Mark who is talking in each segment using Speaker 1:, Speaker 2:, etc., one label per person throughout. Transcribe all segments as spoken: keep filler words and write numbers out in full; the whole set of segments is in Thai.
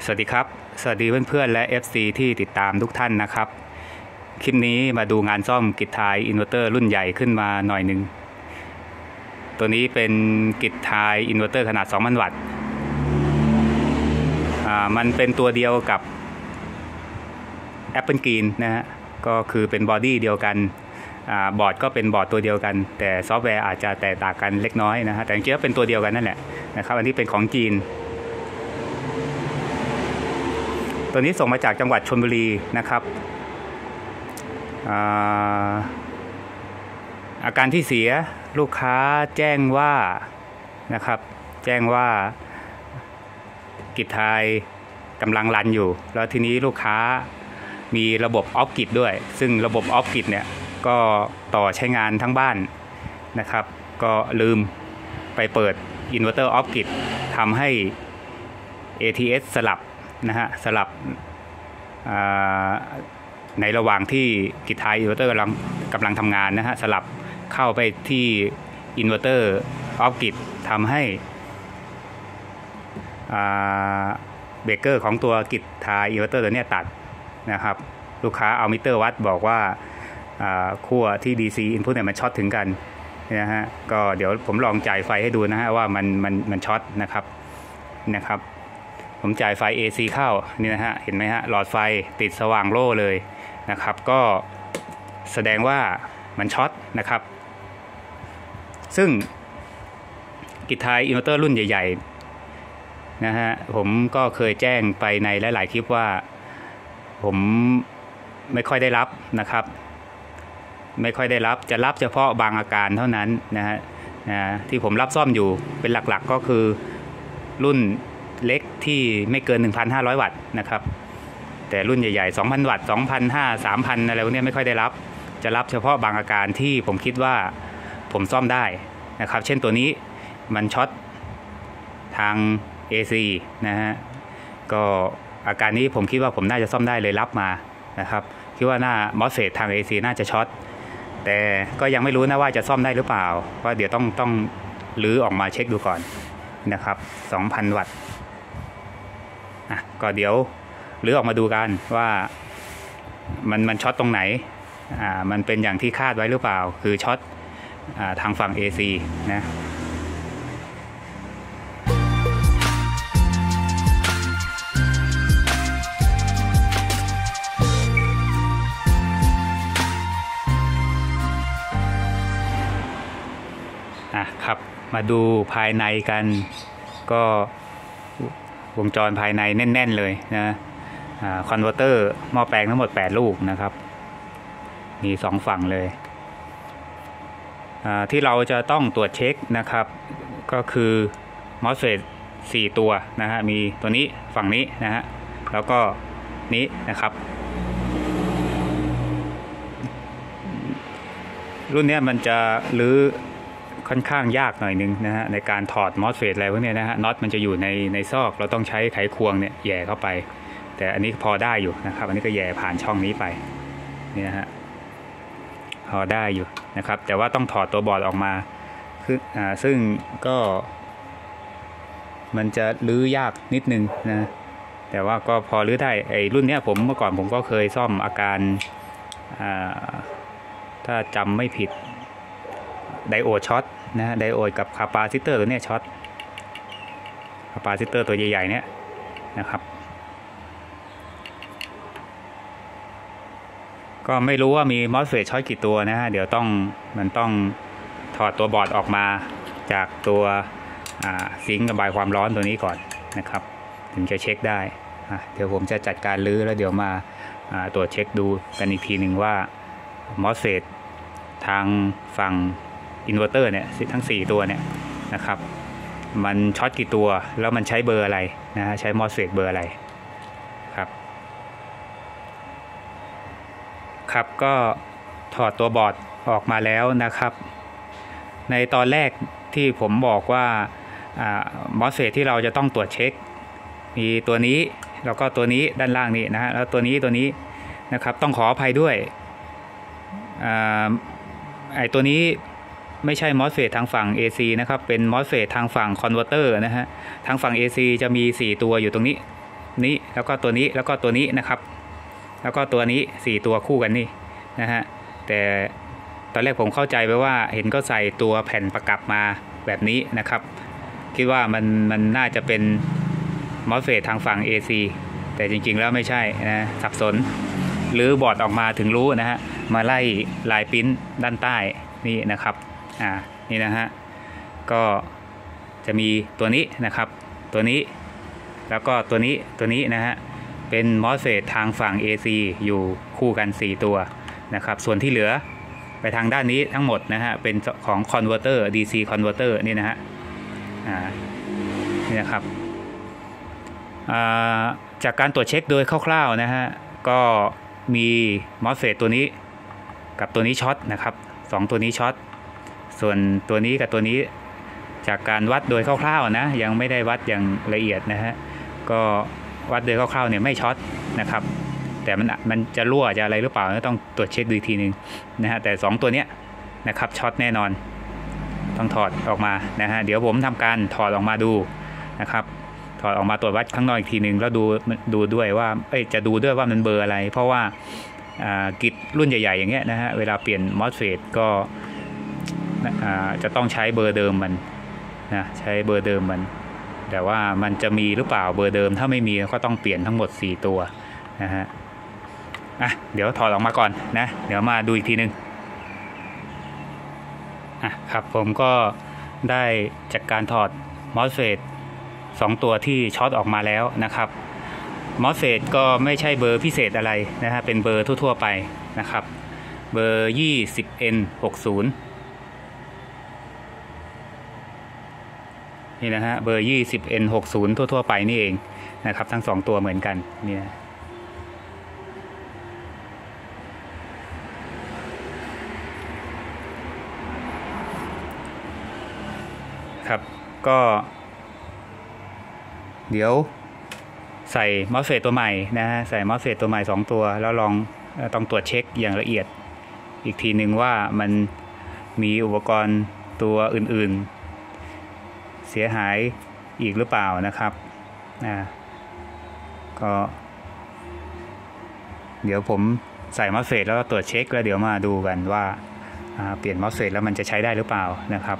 Speaker 1: สวัสดีครับสวัสดีเพื่อนๆและ เอฟ ซี ที่ติดตามทุกท่านนะครับคลิปนี้มาดูงานซ่อมกิจไทยอินเวอร์เตอร์รุ่นใหญ่ขึ้นมาหน่อยหนึ่งตัวนี้เป็นกิจไทยอินเวอร์เตอร์ขนาดสองพันวัตต์อ่ามันเป็นตัวเดียวกับ Apple Green นะฮะก็คือเป็นบอดี้เดียวกันอ่าบอร์ดก็เป็นบอร์ดตัวเดียวกันแต่ซอฟต์แวร์อาจจะแตกต่างกันเล็กน้อยนะฮะแต่จริงๆเป็นตัวเดียวกันนั่นแหละนะครับอันนี้เป็นของจีนตัวนี้ส่งมาจากจังหวัดชลบุรีนะครับอาอาการที่เสียลูกค้าแจ้งว่านะครับแจ้งว่ากิจไทยกำลังรันอยู่แล้วทีนี้ลูกค้ามีระบบออฟกิจด้วยซึ่งระบบออฟกิจเนี่ยก็ต่อใช้งานทั้งบ้านนะครับก็ลืมไปเปิดอินเวอร์เตอร์ออฟกิจทำให้ เอ ที เอส สลับนะฮะสลับในระหว่างที่กิจไทยอินเวอร์เตอร์กำลังกำลังทำงานนะฮะสลับเข้าไปที่อินเวอร์เตอร์ออฟกิจทำให้เบรกเกอร์ของตัวกิจไทยอินเวอร์เตอร์ตัวนี้ตัดนะครับลูกค้าเอามิเตอร์วัดบอกว่าขั้วที่ ดี ซี input เนี่ยมันช็อตถึงกันนะฮะก็เดี๋ยวผมลองจ่ายไฟให้ดูนะฮะว่ามันมันมันช็อตนะครับนะครับผมจ่ายไฟ เอ ซี เข้านี่นะฮะเห็นไหมฮะหลอดไฟติดสว่างโล่เลยนะครับก็แสดงว่ามันช็อตนะครับซึ่งกิจไทยอินเวอร์เตอร์รุ่นใหญ่ๆนะฮะผมก็เคยแจ้งไปในหลายๆคลิปว่าผมไม่ค่อยได้รับนะครับไม่ค่อยได้รับจะรับเฉพาะบางอาการเท่านั้นนะฮะที่ผมรับซ่อมอยู่เป็นหลักๆก็คือรุ่นเล็กที่ไม่เกิน หนึ่งพันห้าร้อย วัตต์นะครับแต่รุ่นใหญ่ๆ สองพัน วัตต์ สองพันห้าร้อย สามพัน อะไรพวกนี้ไม่ค่อยได้รับจะรับเฉพาะบางอาการที่ผมคิดว่าผมซ่อมได้นะครับเช่นตัวนี้มันช็อตทาง เอ ซี นะฮะก็อาการนี้ผมคิดว่าผมน่าจะซ่อมได้เลยรับมานะครับคิดว่าหน้ามอสเฟตทาง เอ ซี น่าจะช็อตแต่ก็ยังไม่รู้นะว่าจะซ่อมได้หรือเปล่าเพราะเดี๋ยวต้องต้องรื้อออกมาเช็คดูก่อนนะครับ สองพัน วัตต์อ่ะก็เดี๋ยวรื้อออกมาดูกันว่ามันมันช็อตตรงไหนอ่ามันเป็นอย่างที่คาดไว้หรือเปล่าคือช็อตอ่าทางฝั่ง เอ ซี นะอ่ะครับมาดูภายในกันก็วงจรภายในแน่นๆเลยนะคอนเวอร์เตอร์หม้อแปลงทั้งหมดแปดลูกนะครับมีสองฝั่งเลยที่เราจะต้องตรวจเช็คนะครับก็คือ มอสเฟต สี่ตัวนะฮะมีตัวนี้ฝั่งนี้นะฮะแล้วก็นี้นะครับรุ่นนี้มันจะรื้อค่อนข้างยากหน่อยนึงนะฮะในการถอด มอสเฟต อะไรพวกนี้นะฮะน็อตมันจะอยู่ในในซอกเราต้องใช้ไขควงเนี่ยแย่เข้าไปแต่อันนี้พอได้อยู่นะครับอันนี้ก็แย่ผ่านช่องนี้ไปนี่นะฮะพอได้อยู่นะครับแต่ว่าต้องถอดตัวบอร์ดออกมาคืออ่าซึ่งก็มันจะรื้อยากนิดนึงนะแต่ว่าก็พอรื้อได้ไอ้รุ่นเนี้ยผมเมื่อก่อนผมก็เคยซ่อมอาการอ่าถ้าจำไม่ผิดไดโอดช็อตนะฮะไดโอดกับคาปาซิเตอร์ตัวนี้ช็อตคาปาซิเตอร์ตัวใหญ่ๆเนี่ยนะครับก็ไม่รู้ว่ามีมอสเฟตช็อตกี่ตัวนะฮะเดี๋ยวต้องมันต้องถอดตัวบอร์ดออกมาจากตัวซิงค์ระบายความร้อนตัวนี้ก่อนนะครับถึงจะเช็คได้เดี๋ยวผมจะจัดการรื้อแล้วเดี๋ยวมาตรวจเช็คดูกันอีกทีหนึ่งว่ามอสเฟตทางฝั่งอินเวอร์เตอร์เนี่ยทั้งสี่ตัวเนี่ยนะครับมันช็อตกี่ตัวแล้วมันใช้เบอร์อะไรนะฮะใช้มอสเฟตเบอร์อะไรครับครับก็ถอดตัวบอร์ดออกมาแล้วนะครับในตอนแรกที่ผมบอกว่ามอสเฟตที่เราจะต้องตรวจเช็คมีตัวนี้แล้วก็ตัวนี้ด้านล่างนี้นะฮะแล้วตัวนี้ตัวนี้นะครับต้องขออภัยด้วยไอ้ตัวนี้ไม่ใช่ มอสเฟต ทางฝั่ง เอ ซี นะครับเป็น มอสเฟต ทางฝั่งคอนเวอร์เตอร์นะฮะทางฝั่ง เอ ซี จะมีสี่ตัวอยู่ตรงนี้นี้แล้วก็ตัวนี้แล้วก็ตัวนี้นะครับแล้วก็ตัวนี้สี่ตัวคู่กันนี่นะฮะแต่ตอนแรกผมเข้าใจไปว่าเห็นก็ใส่ตัวแผ่นประกับมาแบบนี้นะครับคิดว่ามันมันน่าจะเป็นมอสเฟตทางฝั่ง เอ ซี แต่จริงๆแล้วไม่ใช่นะสับสนหรือบอร์ดออกมาถึงรู้นะฮะมาไล่ลายปิ้นด้านใต้นี่นะครับอ่านี่นะฮะก็จะมีตัวนี้นะครับตัวนี้แล้วก็ตัวนี้ตัวนี้นะฮะเป็นมอสเฟตทางฝั่ง เอ ซี อยู่คู่กันสี่ตัวนะครับส่วนที่เหลือไปทางด้านนี้ทั้งหมดนะฮะเป็นของคอนเวอร์เตอร์ ดี ซี คอนเวอร์เตอร์นี่นะฮะอ่านี่นะครับจากการตรวจเช็คโดยคร่าวๆนะฮะก็มีมอสเฟตตัวนี้กับตัวนี้ช็อตนะครับสองตัวนี้ช็อตส่วนตัวนี้กับตัวนี้จากการวัดโดยคร่าวๆนะยังไม่ได้วัดอย่างละเอียดนะฮะก็วัดโดยคร่าวๆเนี่ยไม่ช็อตนะครับแต่มันมันจะรั่วจะอะไรหรือเปล่าต้องตรวจเช็คดูอีกทีนึงนะฮะแต่สองตัวเนี้ยนะครับช็อตแน่นอนต้องถอดออกมานะฮะเดี๋ยวผมทำการถอดออกมาดูนะครับถอดออกมาตรวจวัดข้างนอกอีกทีหนึ่งแล้วดูดูด้วยว่าเอ้ยจะดูด้วยว่ามันเบอร์อะไรเพราะว่ากิจรุ่นใหญ่ๆอย่างเงี้ยนะฮะเวลาเปลี่ยนมอสเฟตก็จะต้องใช้เบอร์เดิมมันนะใช้เบอร์เดิมมันแต่ว่ามันจะมีหรือเปล่าเบอร์เดิมถ้าไม่มีก็ต้องเปลี่ยนทั้งหมดสี่ตัวนะฮะอ่ะเดี๋ยวถอดออกมาก่อนนะเดี๋ยวมาดูอีกทีนึงอ่ะครับผมก็ได้จากการถอดมอสเฟตสองตัวที่ช็อตออกมาแล้วนะครับมอสเฟตก็ไม่ใช่เบอร์พิเศษอะไรนะฮะเป็นเบอร์ทั่วๆไปนะครับเบอร์ ยี่สิบ เอ็น หกสิบ นี่นะฮะเบอร์ ยี่สิบ เอ็น หกสิบ ทั่วๆไปนี่เองนะครับทั้งสองตัวเหมือนกันนี่นะครับก็เดี๋ยวใส่มอสเฟตตัวใหม่นะฮะใส่มอสเฟตตัวใหม่สองตัวแล้วลองต้องตรวจเช็คอย่างละเอียดอีกทีหนึ่งว่ามันมีอุปกรณ์ตัวอื่นๆเสียหายอีกหรือเปล่านะครับอ่าก็เดี๋ยวผมใส่มอสเฟตแล้วก็ตรวจเช็คแล้วเดี๋ยวมาดูกันว่าเปลี่ยนมอสเฟตแล้วมันจะใช้ได้หรือเปล่านะครับ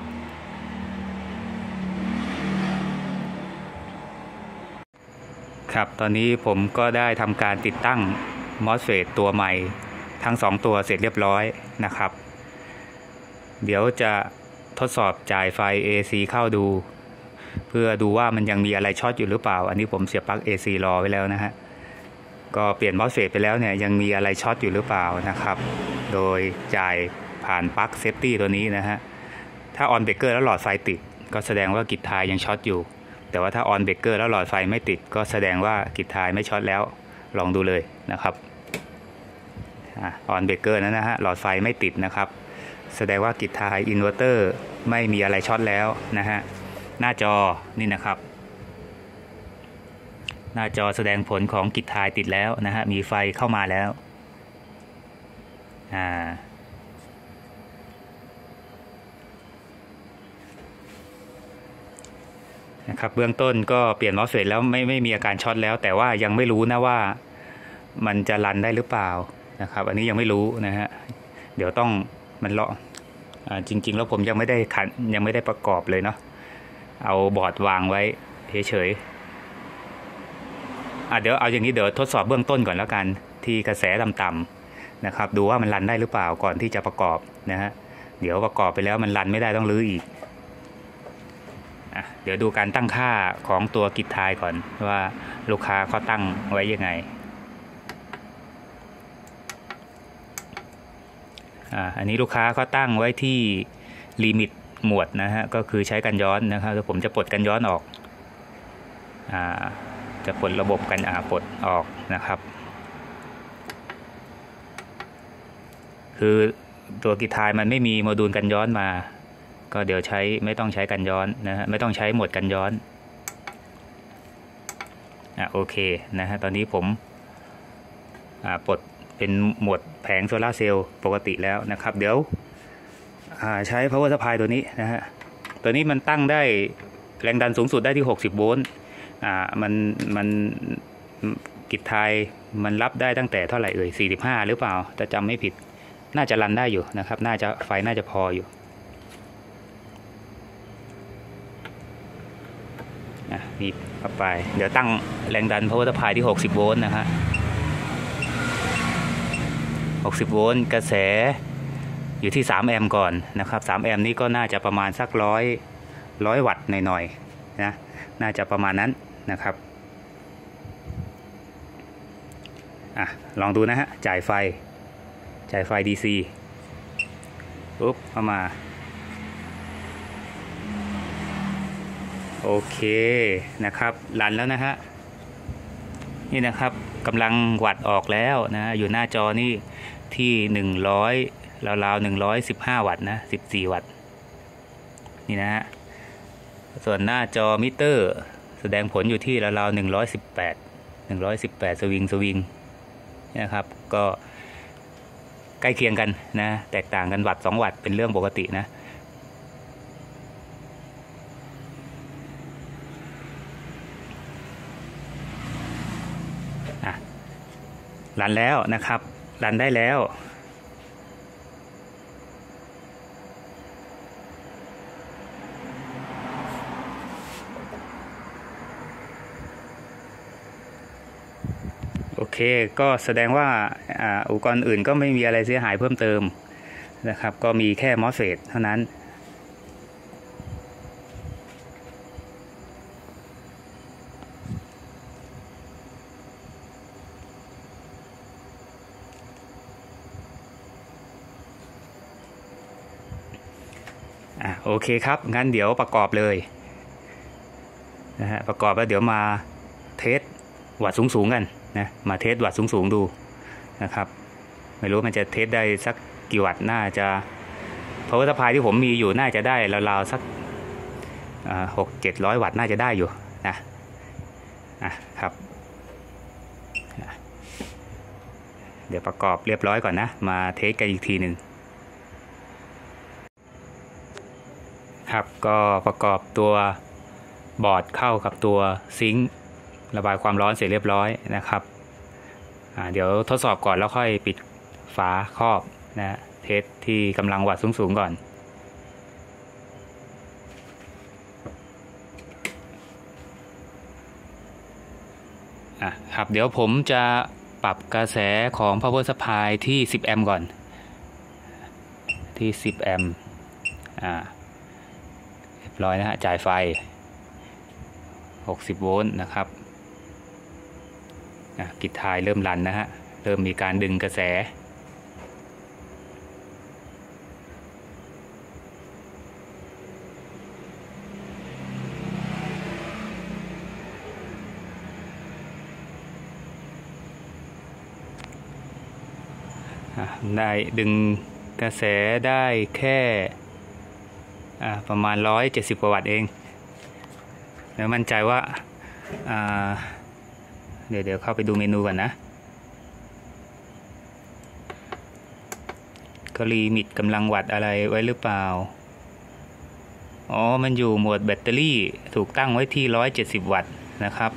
Speaker 1: ครับตอนนี้ผมก็ได้ทำการติดตั้งมอสเฟตตัวใหม่ทั้งสองตัวเสร็จเรียบร้อยนะครับเดี๋ยวจะทดสอบจ่ายไฟ เอ ซี เข้าดูเพื่อดูว่ามันยังมีอะไรช็อตอยู่หรือเปล่าอันนี้ผมเสียบปลั๊ก เอ ซี รอไว้แล้วนะฮะก็เปลี่ยนมอสเฟตไปแล้วเนี่ยยังมีอะไรช็อตอยู่หรือเปล่านะครับโดยจ่ายผ่านปลั๊กเซฟตี้ตัวนี้นะฮะถ้าออนเบรกเกอร์แล้วหลอดไฟติดก็แสดงว่ากิจทายยังช็อตอยู่แต่ว่าถ้าออนเบรกเกอร์แล้วหลอดไฟไม่ติดก็แสดงว่ากิจทายไม่ช็อตแล้วลองดูเลยนะครับออนเบรกเกอร์นั้นนะฮะหลอดไฟไม่ติดนะครับแสดงว่ากิจทายอินเวอร์เตอร์ไม่มีอะไรช็อตแล้วนะฮะหน้าจอนี่นะครับหน้าจอแสดงผลของกิจทายติดแล้วนะฮะมีไฟเข้ามาแล้วอ่านะครับเบื้องต้นก็เปลี่ยนมอสเฟตแล้วไม่ไม่มีอาการช็อตแล้วแต่ว่ายังไม่รู้นะว่ามันจะรันได้หรือเปล่านะครับอันนี้ยังไม่รู้นะฮะเดี๋ยวต้องมันเลาะอ่าจริงๆแล้วผมยังไม่ได้ขันยังไม่ได้ประกอบเลยเนาะเอาบอร์ดวางไว้เฉยๆอ่ะเดี๋ยวเอาอย่างนี้เดี๋ยวทดสอบเบื้องต้นก่อนแล้วกันที่กระแสต่ำๆนะครับดูว่ามันรันได้หรือเปล่าก่อนที่จะประกอบนะฮะเดี๋ยวประกอบไปแล้วมันรันไม่ได้ต้องรื้ออีกเดี๋ยวดูการตั้งค่าของตัวกิจทายก่อนว่าลูกค้าเขาตั้งไว้ยังไงอ่าอันนี้ลูกค้าเขาตั้งไว้ที่ลิมิตหมวดนะฮะก็คือใช้กันย้อนนะครับแล้วผมจะปลดกันย้อนออกอ่าจะปลดระบบกันอ่าปลดออกนะครับคือตัวกิจทายมันไม่มีโมดูลกันย้อนมาก็เดี๋ยวใช้ไม่ต้องใช้กันย้อนนะฮะไม่ต้องใช้โหมดกันย้อนอ่ะโอเคนะฮะตอนนี้ผมอ่าปลดเป็นโหมดแผงโซลาร์เซลล์ปกติแล้วนะครับเดี๋ยวอ่าใช้ power supply ตัวนี้นะฮะตัวนี้มันตั้งได้แรงดันสูงสุดได้ที่หกสิบโวลต์อ่ามันมันกิจไทยมันรับได้ตั้งแต่เท่าไหร่เอ่ยสี่สิบห้าหรือเปล่าจะจำไม่ผิดน่าจะรันได้อยู่นะครับน่าจะไฟน่าจะพออยู่นี่เข้าไปเดี๋ยวตั้งแรงดัน power supply ที่หกสิบโวลต์นะฮะหกสิบโวลต์กระแสอยู่ที่สามแอมป์ก่อนนะครับสามแอมป์นี้ก็น่าจะประมาณสักร้อยร้อยวัตต์หน่อยๆนะน่าจะประมาณนั้นนะครับอ่ะลองดูนะฮะจ่ายไฟจ่ายไฟ ดี ซี ปุ๊บเข้ามาโอเคนะครับรันแล้วนะฮะนี่นะครับกำลังวัดออกแล้วนะอยู่หน้าจอนี่ที่หนึ่งร้อยราวๆหนึ่งร้อยสิบห้าวัตต์นะสิบสี่วัตต์นี่นะฮะส่วนหน้าจอมิเตอร์แสดงผลอยู่ที่ราวๆหนึ่งร้อยสิบแปดหนึ่งร้อยสิบแปดสวิงสวิงนะครับก็ใกล้เคียงกันนะแตกต่างกันวัตต์สองวัตต์เป็นเรื่องปกตินะอ่ะรันแล้วนะครับรันได้แล้วโอเคก็แสดงว่าอุปกรณ์อื่นก็ไม่มีอะไรเสียหายเพิ่มเติมนะครับก็มีแค่มอสเฟตเท่านั้นอ่ะโอเคครับงั้นเดี๋ยวประกอบเลยนะฮะประกอบแล้วเดี๋ยวมาเทสวัตต์สูงๆกันนะมาเทสวัตต์สูงๆดูนะครับไม่รู้มันจะเทสได้สักกี่วัตต์น่าจะpower supplyที่ผมมีอยู่น่าจะได้ราวๆสักหกเจ็ดร้อยวัตต์น่าจะได้อยู่นะอ่ะครับเดี๋ยวประกอบเรียบร้อยก่อนนะมาเทสกันอีกทีหนึ่งครับก็ประกอบตัวบอร์ดเข้ากับตัวซิงค์ระบายความร้อนเสร็จเรียบร้อยนะครับเดี๋ยวทดสอบก่อนแล้วค่อยปิดฝาครอบนะเทสที่กำลังวัตต์สูงๆก่อนอ่ะครับเดี๋ยวผมจะปรับกระแสของ power supply ที่สิบแอมป์ก่อนที่สิบแอมป์อ่าเรียบร้อยนะฮะจ่ายไฟหกสิบโวลต์นะครับกิจไทยเริ่มรันนะฮะเริ่มมีการดึงกระแสได้ดึงกระแสได้แค่ประมาณร้อยเจ็ดสิบกว่าวัตต์เองแล้วมั่นใจว่าเดี๋ยวเดี๋ยวเข้าไปดูเมนูก่อนนะก็ลิมิตกำลังวัตต์อะไรไว้หรือเปล่าอ๋อมันอยู่โหมดแบตเตอรี่ถูกตั้งไว้ที่ร้อยเจ็ดสิบวัตต์นะครับ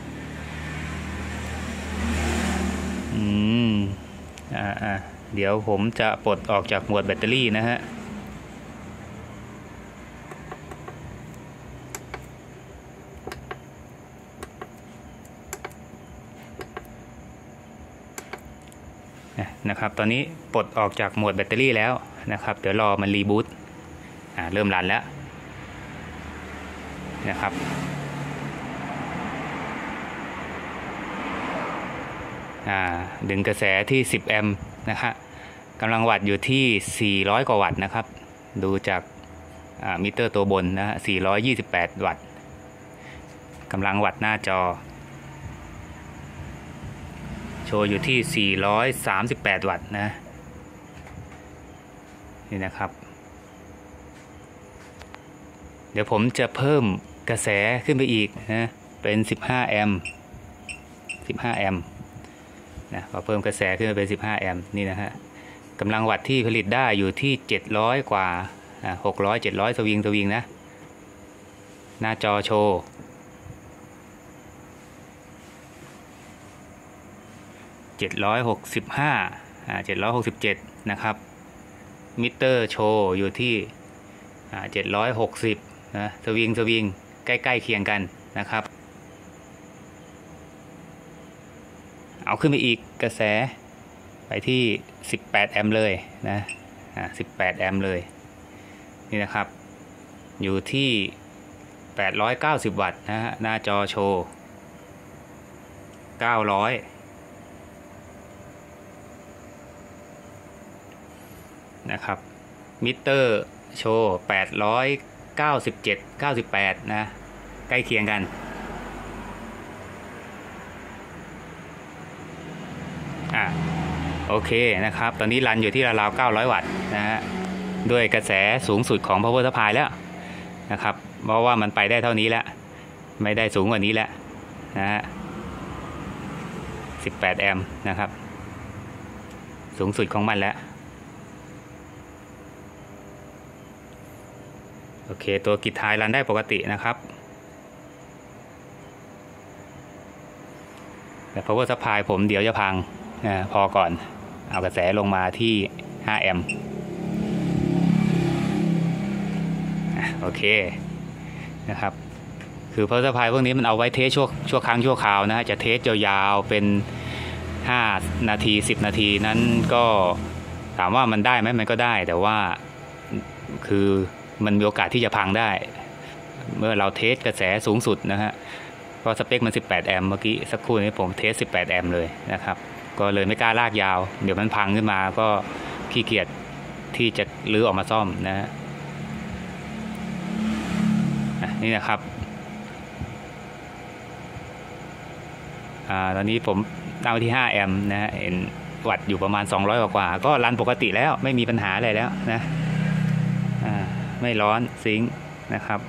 Speaker 1: อืมอ่าอ่าเดี๋ยวผมจะปลดออกจากโหมดแบตเตอรี่นะฮะนะครับตอนนี้ปลดออกจากโหมดแบตเตอรี่แล้วนะครับเดี๋ยวรอมันรีบูตอ่าเริ่มรันแล้วนะครับอ่าดึงกระแสที่สิบแอมป์นะครับกำลังวัตต์อยู่ที่สี่ร้อยกว่าวัตต์นะครับดูจากอ่ามิเตอร์ตัวบนนะฮะสี่ร้อยยี่สิบแปดวัตต์กำลังวัตต์หน้าจอโชว์อยู่ที่สี่ร้อยสามสิบแปดวัตต์นะนี่นะครับเดี๋ยวผมจะเพิ่มกระแสขึ้นไปอีกนะเป็นสิบห้าแอมป์สิบห้าแอมป์นะพอเพิ่มกระแสขึ้นไปเป็นสิบห้าแอมป์นี่นะฮะกำลังวัตต์ที่ผลิตได้อยู่ที่เจ็ดร้อยกว่าหกร้อย เจ็ดร้อยสวิงสวิงนะหน้าจอโชว์เจ็ดร้อยหกสิบห้าอ่าเจ็ดร้อยหกสิบเจ็ดนะครับมิเตอร์โชว์อยู่ที่อ่าเจ็ดร้อยหกสิบนะสวิงสวิงใกล้ๆเคียงกันนะครับเอาขึ้นไปอีกกระแสไปที่สิบแปดแอมป์เลยนะอ่าสิบแปดแอมป์เลยนี่นะครับอยู่ที่แปดร้อยเก้าสิบวัตต์นะฮะหน้าจอโชว์เก้าร้อยนะครับมิเตอร์โชว์แปดร้อยเก้าสิบเจ็ด เก้าสิบแปดนะใกล้เคียงกันอ่ะโอเคนะครับตอนนี้รันอยู่ที่ราวๆเก้าร้อยวัตต์นะฮะด้วยกระแสสูงสุดของ power supply แล้วนะครับเพราะว่ามันไปได้เท่านี้แล้วไม่ได้สูงกว่านี้แล้วนะฮะสิบแปดแอมป์นะครับสูงสุดของมันแล้วโอเคตัวกิจท้ายรันได้ปกตินะครับแต่ power supply ผมเดี๋ยวจะพังนะพอก่อนเอากระแสลงมาที่ห้าแอมป์โอเคนะครับคือ power supply พวกนี้มันเอาไว้เทสชั่วชั่วครั้งชั่วคราวนะจะเทสยาวๆเป็นห้านาทีสิบนาทีนั้นก็ถามว่ามันได้ไหมมันก็ได้แต่ว่าคือมันมีโอกาสที่จะพังได้เมื่อเราเทสกระแสสูงสุดนะฮะเพราะสเปคมันสิบแปดแอมป์เมื่อกี้สักครู่นี้ผมเทสสิบแปดแอมป์เลยนะครับก็เลยไม่กล้าลากยาวเดี๋ยวมันพังขึ้นมาก็ขี้เกียจที่จะลื้อออกมาซ่อมนะฮะนี่นะครับอ่าตอนนี้ผมตั้งไว้ที่ห้าแอมป์นะฮะเห็นวัตต์อยู่ประมาณสองร้อยกว่าก็รันปกติแล้วไม่มีปัญหาอะไรแล้วนะอ่าไม่ร้อนซิงค์นะครับ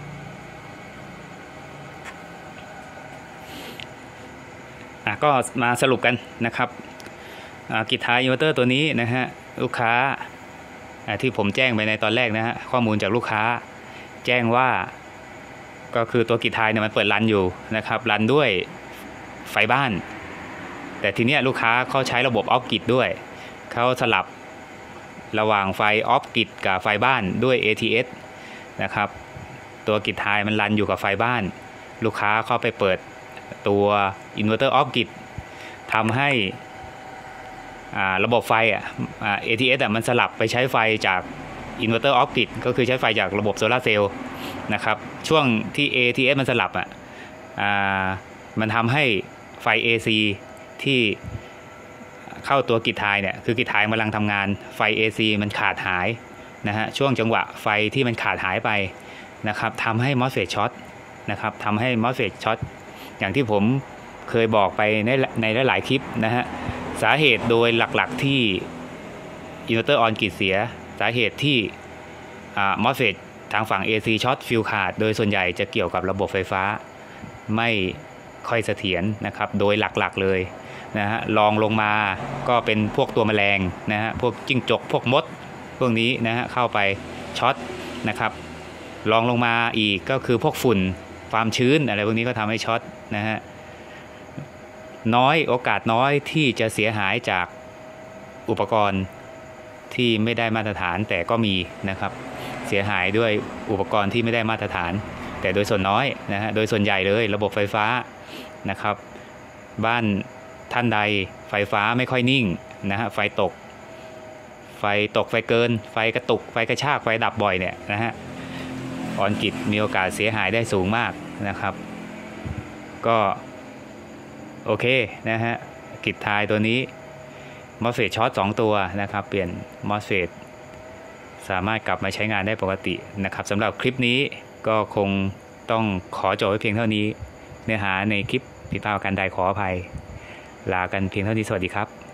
Speaker 1: อ่ะก็มาสรุปกันนะครับกิจท้ายอินเวอร์เตอร์ตัวนี้นะฮะลูกค้าที่ผมแจ้งไปในตอนแรกนะฮะข้อมูลจากลูกค้าแจ้งว่าก็คือตัวกิจท้ายเนี่ยมันเปิดรันอยู่นะครับรันด้วยไฟบ้านแต่ทีเนี้ยลูกค้าเขาใช้ระบบออฟกิจด้วยเขาสลับระหว่างไฟออฟกิจกับไฟบ้านด้วย เอ ที เอส นะครับตัวกิจท้ายมันรันอยู่กับไฟบ้านลูกค้าเข้าไปเปิดตัวอินเวอร์เตอร์ออฟกิจทำให้ระบบไฟอ่ะ เอ ที เอส อ่ะมันสลับไปใช้ไฟจากอินเวอร์เตอร์ออฟกิจก็คือใช้ไฟจากระบบโซลาร์เซลล์นะครับช่วงที่ เอ ที เอส มันสลับอ่ะมันทำให้ไฟ เอ ซี ที่เข้าตัวกิจท้ายเนี่ยคือกิจท้ายกำลังทำงานไฟ เอ ซี มันขาดหายนะฮะช่วงจังหวะไฟที่มันขาดหายไปนะครับทำให้มอสเฟตช็อตนะครับทำให้มอสเฟตช็อตอย่างที่ผมเคยบอกไปในในหลายๆคลิปนะฮะสาเหตุโดยหลักๆที่อินเวอร์เตอร์ออนกิจเสียสาเหตุที่มอสเฟตทางฝั่ง เอ ซี ช็อตฟิวขาดโดยส่วนใหญ่จะเกี่ยวกับระบบไฟฟ้าไม่ค่อยเสถียรนะครับโดยหลักๆเลยนะฮะลองลงมาก็เป็นพวกตัวแมลงนะฮะพวกจิ้งจกพวกมดพวกนี้นะฮะเข้าไปช็อตนะครับลองลงมาอีกก็คือพวกฝุ่นความชื้นอะไรพวกนี้ก็ทำให้ช็อตนะฮะน้อยโอกาสน้อยที่จะเสียหายจากอุปกรณ์ที่ไม่ได้มาตรฐานแต่ก็มีนะครับเสียหายด้วยอุปกรณ์ที่ไม่ได้มาตรฐานแต่โดยส่วนน้อยนะฮะโดยส่วนใหญ่เลยระบบไฟฟ้านะครับบ้านท่านใดไฟฟ้าไม่ค่อยนิ่งนะฮะไฟตกไฟตกไฟเกินไฟกระตุกไฟกระชากไฟดับบ่อยเนี่ยนะฮะออนกิจมีโอกาสเสียหายได้สูงมากนะครับก็โอเคนะฮะกิจท้ายตัวนี้มอสเฟตช็อตสองตัวนะครับเปลี่ยนมอสเฟตสามารถกลับมาใช้งานได้ปกตินะครับสำหรับคลิปนี้ก็คงต้องขอจบไว้เพียงเท่านี้เนื้อหาในคลิปผิดพลาดกันใดขออภัยลากันเพียงเท่านี้สวัสดีครับ